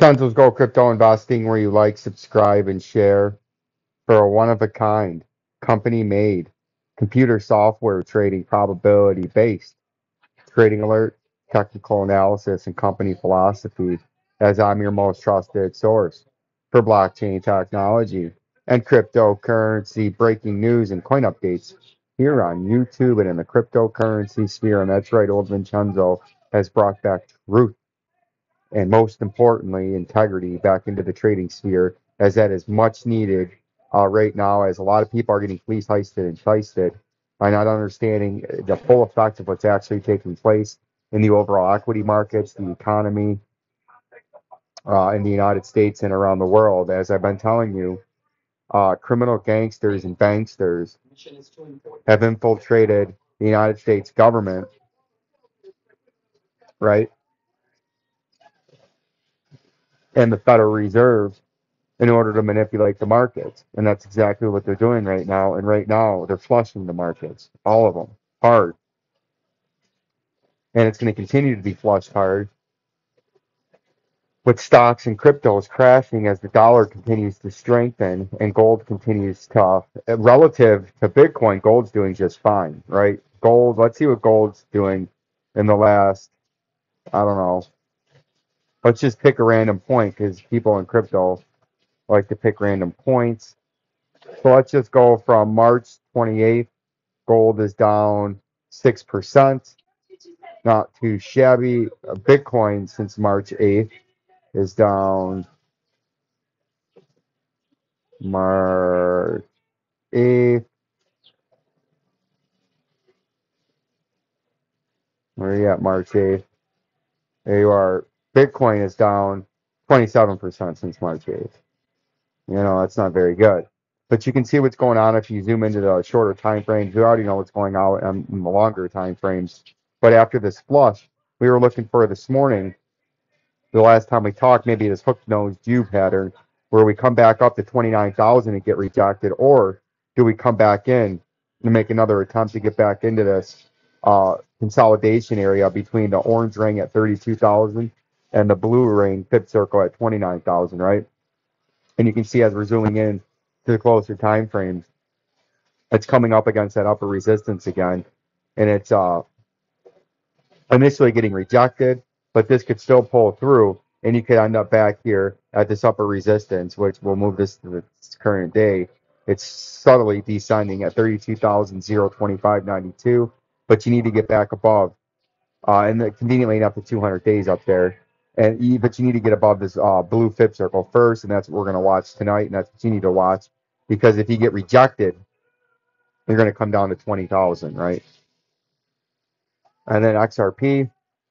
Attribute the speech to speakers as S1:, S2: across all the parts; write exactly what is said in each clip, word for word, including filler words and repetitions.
S1: Chancel's Go Crypto Investing, where you like, subscribe, and share for a one-of-a-kind, company-made, computer software trading probability-based trading alert, technical analysis, and company philosophy, as I'm your most trusted source for blockchain technology and cryptocurrency breaking news and coin updates here on YouTube and in the cryptocurrency sphere. And that's right, old Vincenzo has brought back truth and most importantly, integrity back into the trading sphere, as that is much needed uh, right now, as a lot of people are getting fleece heisted and shisted by not understanding the full effect of what's actually taking place in the overall equity markets, the economy, uh, in the United States and around the world. As I've been telling you, uh, criminal gangsters and banksters have infiltrated the United States government, right, and the Federal Reserve in order to manipulate the markets. And that's exactly what they're doing right now. And right now, they're flushing the markets, all of them, hard. And it's going to continue to be flushed hard with stocks and cryptos crashing as the dollar continues to strengthen and gold continues to, relative to Bitcoin, gold's doing just fine, right? Gold, let's see what gold's doing in the last, I don't know, let's just pick a random point because people in crypto like to pick random points. So let's just go from March twenty-eighth. Gold is down six percent. Not too shabby. Bitcoin since March eighth is down March eighth. Where are you at March eighth? There you are. Bitcoin is down twenty-seven percent since March eighth. You know, that's not very good. But you can see what's going on if you zoom into the shorter time frames. We already know what's going on in the longer time frames. But after this flush, we were looking for this morning, the last time we talked, maybe this hook nose U pattern where we come back up to twenty-nine thousand and get rejected, or do we come back in and make another attempt to get back into this uh, consolidation area between the orange ring at thirty-two thousand and the blue ring fifth circle at twenty-nine thousand, right? And you can see as we're zooming in to the closer time frames, it's coming up against that upper resistance again, and it's uh, initially getting rejected, but this could still pull through, and you could end up back here at this upper resistance, which will move this to the current day. It's subtly descending at thirty-two thousand twenty-five ninety-two, but you need to get back above, uh, and the, conveniently enough, the two hundred days up there. And you, but you need to get above this uh, blue fib circle first, and that's what we're going to watch tonight, and that's what you need to watch, because if you get rejected, you're going to come down to twenty thousand, right? And then X R P,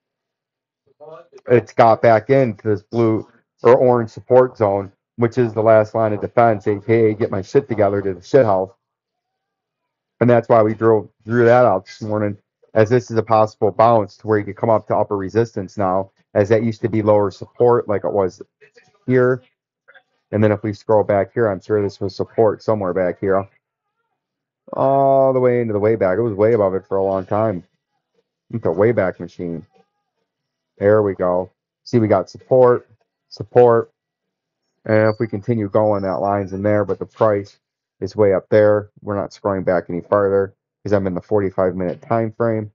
S1: it's got back into this blue or orange support zone, which is the last line of defense, aka get my shit together to the shit house. And that's why we drew drew that out this morning, as this is a possible bounce to where you could come up to upper resistance now, as that used to be lower support like it was here. And then if we scroll back here, I'm sure this was support somewhere back here, all the way into the way back. It was way above it for a long time. It's a way back machine. There we go. See, we got support, support. And if we continue going, that line's in there, but the price is way up there. We're not scrolling back any farther because I'm in the forty-five minute time frame.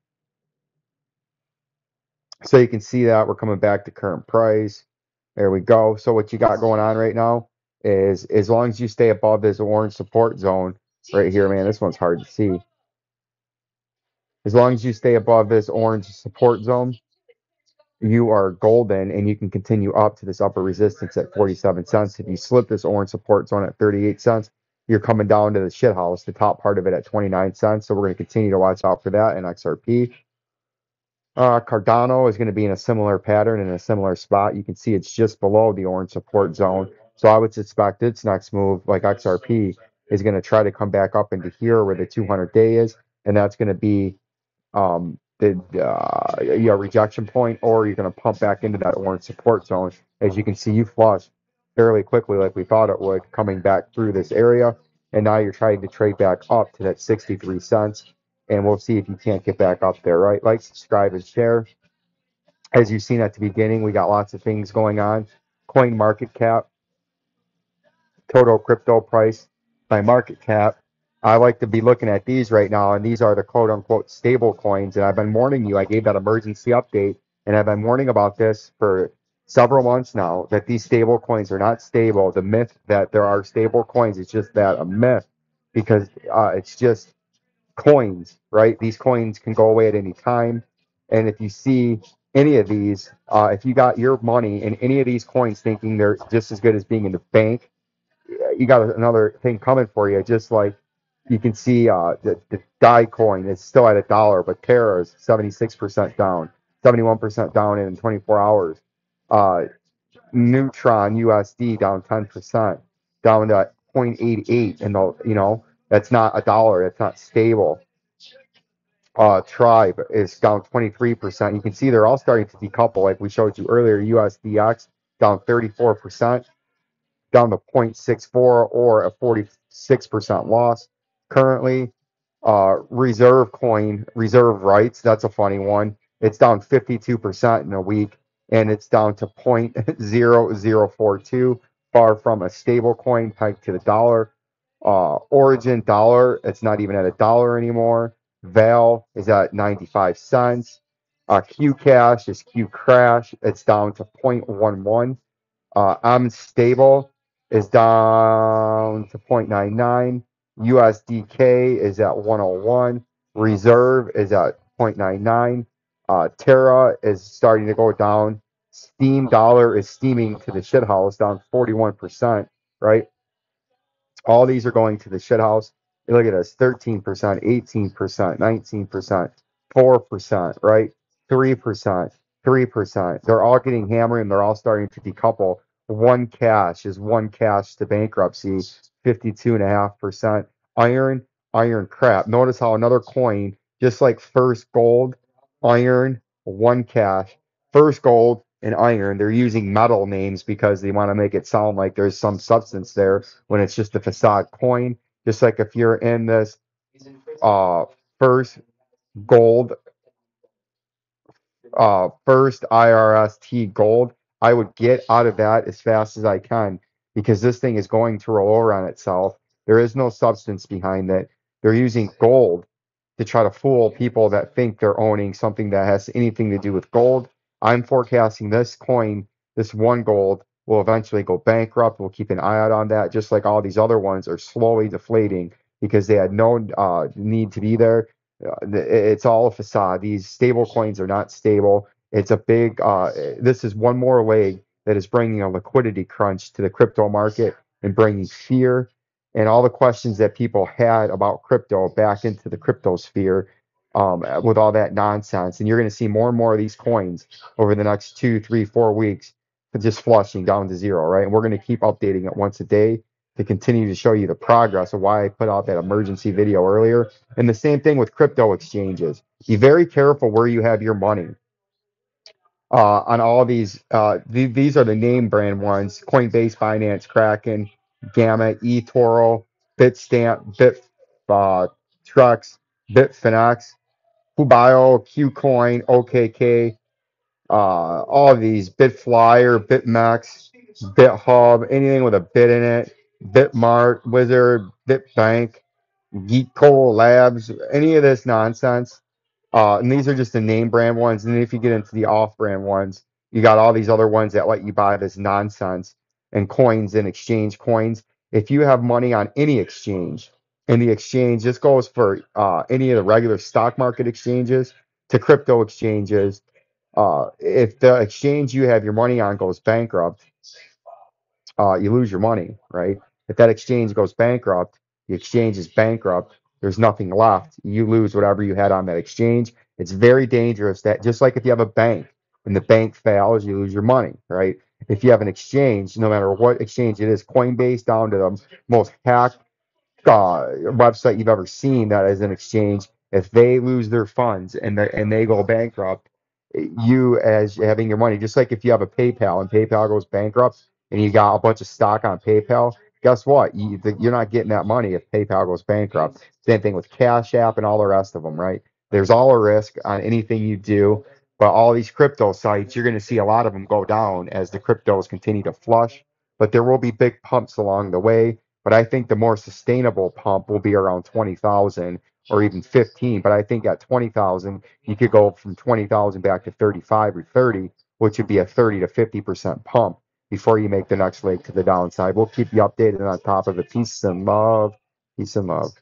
S1: So you can see that we're coming back to current price. There we go. So what you got going on right now is, as long as you stay above this orange support zone right here, man, this one's hard to see. As long as you stay above this orange support zone, you are golden, and you can continue up to this upper resistance at forty-seven cents. If you slip this orange support zone at thirty-eight cents, you're coming down to the shit house, the top part of it at twenty-nine cents. So we're going to continue to watch out for that in X R P. Uh, Cardano is going to be in a similar pattern in a similar spot. You can see it's just below the orange support zone. So I would suspect its next move, like X R P, is going to try to come back up into here where the two hundred day is, and that's going to be um, the uh, your rejection point, or you're going to pump back into that orange support zone. As you can see, you flush fairly quickly like we thought it would, coming back through this area, and now you're trying to trade back up to that sixty-three cents, and we'll see if you can't get back up there, right? Like, subscribe, and share. As you've seen at the beginning, we got lots of things going on. coin market cap, total crypto price by market cap. I like to be looking at these right now, and these are the quote unquote stable coins. And I've been warning you, I gave that emergency update, and I've been warning about this for several months now that these stable coins are not stable. The myth that there are stable coins is just that a myth because uh, it's just coins, right? These coins can go away at any time. And if you see any of these, uh, if you got your money in any of these coins thinking they're just as good as being in the bank, you got another thing coming for you. Just like you can see uh, the, the Dai coin is still at a dollar, but Terra is seventy-six percent down, seventy-one percent down in twenty-four hours. Uh, Neutron U S D down ten percent, down to zero point eight eight. And, the, you know, that's not a dollar. That's not stable. Uh, Tribe is down twenty-three percent. You can see they're all starting to decouple, like we showed you earlier. U S D X down thirty-four percent, down to zero point six four or a forty-six percent loss currently. Uh, reserve coin, reserve rights, that's a funny one. It's down fifty-two percent in a week, and it's down to zero point zero zero four two, far from a stable coin pegged to the dollar. Uh, Origin dollar, it's not even at a dollar anymore. Val is at ninety-five cents. Uh, Q Cash is Q Crash, it's down to zero point one one. Uh, I'm stable is down to zero point nine nine. U S D K is at one oh one. Reserve is at zero point nine nine. Uh, Terra is starting to go down. Steam dollar is steaming to the shithouse, down forty-one percent, right? All these are going to the shithouse. You look at this, thirteen percent, eighteen percent, nineteen percent, four percent, right? three percent, three percent. They're all getting hammered and they're all starting to decouple. One cash is one cash to bankruptcy, fifty-two point five percent. Iron, iron crap. Notice how another coin, just like First Gold, iron, one cash. First Gold and iron, they're using metal names because they want to make it sound like there's some substance there when it's just a facade coin. Just like if you're in this uh, First Gold, uh, First I R S T Gold, I would get out of that as fast as I can because this thing is going to roll over on itself. There is no substance behind it. They're using gold to try to fool people that think they're owning something that has anything to do with gold. I'm forecasting this coin, this one gold, will eventually go bankrupt. We'll keep an eye out on that, just like all these other ones are slowly deflating because they had no uh, need to be there. Uh, it's all a facade. These stable coins are not stable. It's a big, uh, this is one more leg that is bringing a liquidity crunch to the crypto market and bringing fear and all the questions that people had about crypto back into the crypto sphere um, with all that nonsense. And you're going to see more and more of these coins over the next two, three, four weeks just flushing down to zero, right? And we're going to keep updating it once a day to continue to show you the progress of why I put out that emergency video earlier. And the same thing with crypto exchanges. Be very careful where you have your money. Uh, on all these, uh, th- these are the name brand ones: Coinbase, Binance, Kraken, Gamma, eToro, Bitstamp, Bit, uh, Trux, Bitfinex, Fubio, Qcoin, O K K, uh, all of these, Bitflyer, BitMEX, BitHub, anything with a bit in it, Bitmart, Wizard, Bitbank, Geekco Labs, any of this nonsense. Uh, and these are just the name brand ones. And then if you get into the off brand ones, you got all these other ones that let you buy this nonsense and coins and exchange coins. If you have money on any exchange, and the exchange, this goes for uh, any of the regular stock market exchanges to crypto exchanges. Uh, if the exchange you have your money on goes bankrupt, uh, you lose your money, right? If that exchange goes bankrupt, the exchange is bankrupt. There's nothing left. You lose whatever you had on that exchange. It's very dangerous that just like if you have a bank and the bank fails, you lose your money, right? If you have an exchange, no matter what exchange it is, Coinbase down to the most hacked uh, website you've ever seen that is an exchange, if they lose their funds and they and they go bankrupt, you as having your money, just like if you have a PayPal and PayPal goes bankrupt and you got a bunch of stock on PayPal, guess what? You, you're not getting that money if PayPal goes bankrupt. Same thing with Cash App and all the rest of them, right? There's all a risk on anything you do, But all these crypto sites, you're going to see a lot of them go down as the cryptos continue to flush. But there will be big pumps along the way. But I think the more sustainable pump will be around twenty thousand or even fifteen. But I think at twenty thousand, you could go from twenty thousand back to thirty-five or thirty, which would be a thirty to fifty percent pump before you make the next leg to the downside. We'll keep you updated on top of it. Peace and love. Peace and love.